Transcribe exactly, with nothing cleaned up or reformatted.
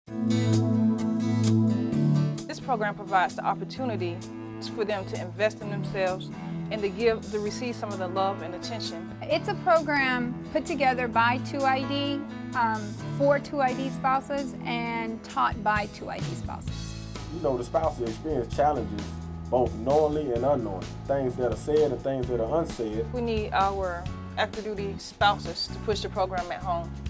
This program provides the opportunity for them to invest in themselves and to give, to receive some of the love and attention. It's a program put together by two I D, um, for two I D spouses, and taught by two I D spouses. You know, the spouses experience challenges both knowingly and unknowingly, things that are said and things that are unsaid. We need our active duty spouses to push the program at home.